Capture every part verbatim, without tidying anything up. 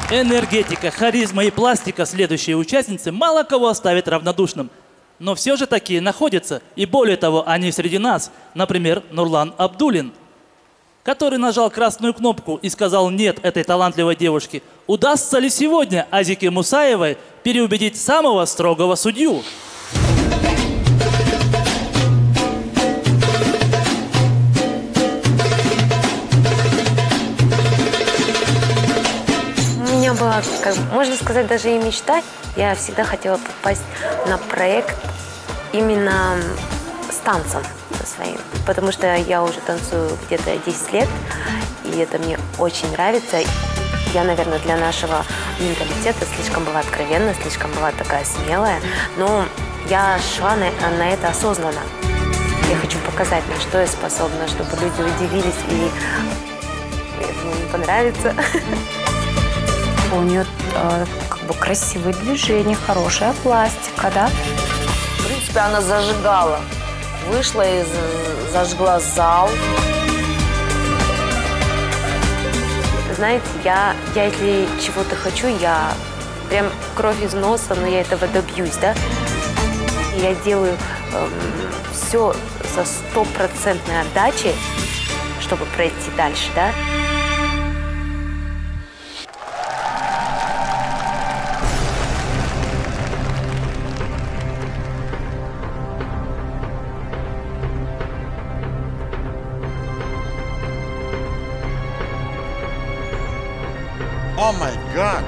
Энергетика, харизма и пластика следующей участницы мало кого оставит равнодушным. Но все же такие находятся, и более того, они среди нас. Например, Нурлан Абдуллин, который нажал красную кнопку и сказал «нет» этой талантливой девушке. Удастся ли сегодня Азике Мусаевой переубедить самого строгого судью? У меня была, как, можно сказать, даже и мечта. Я всегда хотела попасть на проект именно с танцем своим. Потому что я уже танцую где-то десять лет, и это мне очень нравится. Я, наверное, для нашего менталитета слишком была откровенна, слишком была такая смелая. Но я шла на, на это осознанно. Я хочу показать, на что я способна, чтобы люди удивились и мне понравится. У нее э, как бы красивые движения, хорошая пластика, да? В принципе, она зажигала. Вышла и зажгла зал. Знаете, я, я если чего-то хочу, я прям кровь из носа, но я этого добьюсь, да? Я делаю эм, все со стопроцентной отдачей, чтобы пройти дальше, да? Oh my God!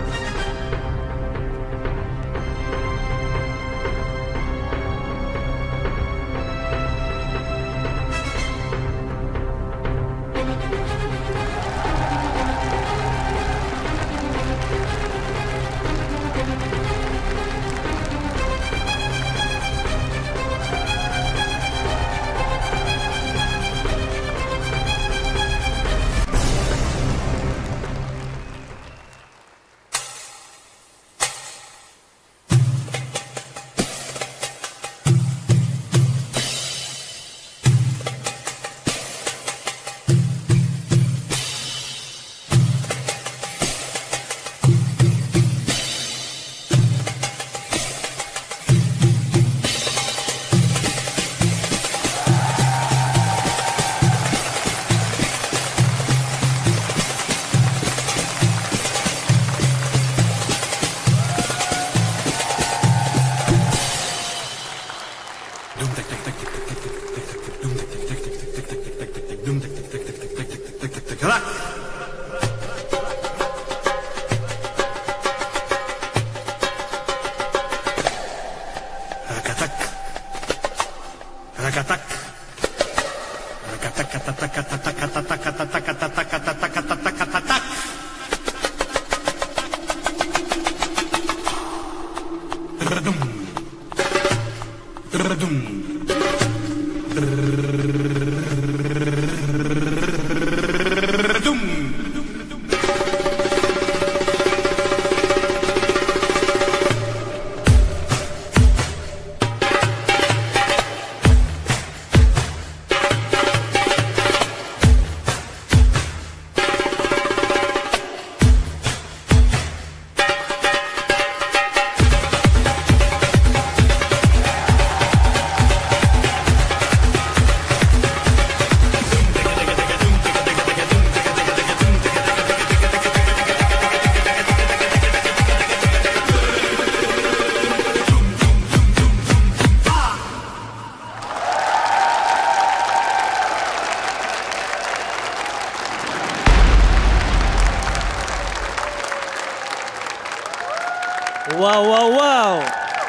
Вау-вау-вау!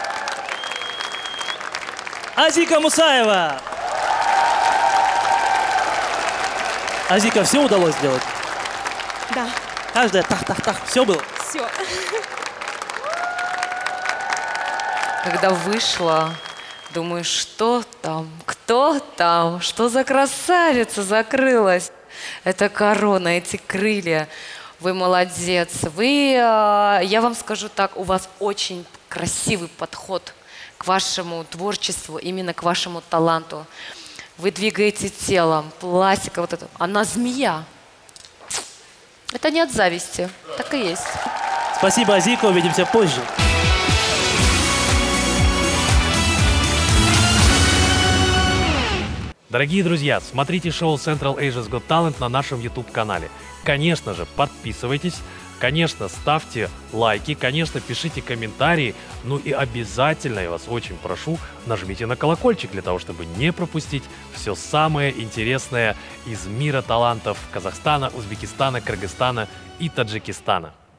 Азика Мусаева! Азика, все удалось сделать? Да. Каждая тах-тах-тах, все было? Все. Когда вышла, думаю, что там, кто там, что за красавица закрылась. Это корона, эти крылья. Вы молодец. Вы, я вам скажу так, у вас очень красивый подход к вашему творчеству, именно к вашему таланту. Вы двигаете телом, пластика, вот это. Она змея. Это не от зависти, так и есть. Спасибо, Азика, увидимся позже. Дорогие друзья, смотрите шоу Central Asia's Got Talent на нашем YouTube-канале. Конечно же, подписывайтесь, конечно, ставьте лайки, конечно, пишите комментарии, ну и обязательно, я вас очень прошу, нажмите на колокольчик для того, чтобы не пропустить все самое интересное из мира талантов Казахстана, Узбекистана, Кыргызстана и Таджикистана.